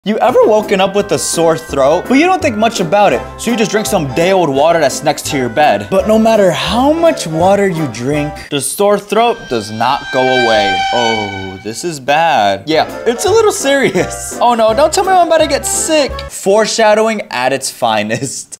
You ever woken up with a sore throat, but you don't think much about it, so you just drink some day-old water that's next to your bed. But no matter how much water you drink, the sore throat does not go away. Oh, this is bad. Yeah, it's a little serious. Oh no, don't tell me I'm about to get sick. Foreshadowing at its finest.